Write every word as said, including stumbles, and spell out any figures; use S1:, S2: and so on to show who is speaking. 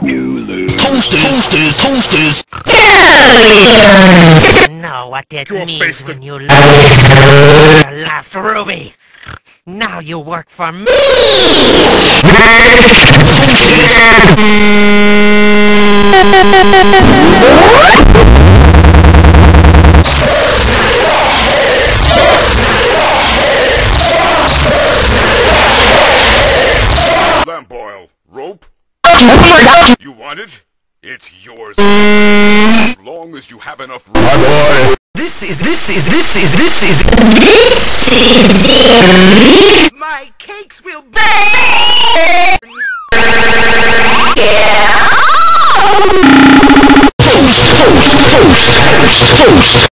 S1: You lose. Toasters, toasters, toasters.
S2: Know what it
S1: Your
S2: means
S1: face
S2: when
S1: to-
S2: you lose your last ruby. Now you work for me.
S1: Lamp oil. Rope? You want it? It's yours. As long as you have enough room. My boy.
S3: This is, this is, this is, this is... My cakes will burn!
S1: Toast, toast, toast, toast, toast.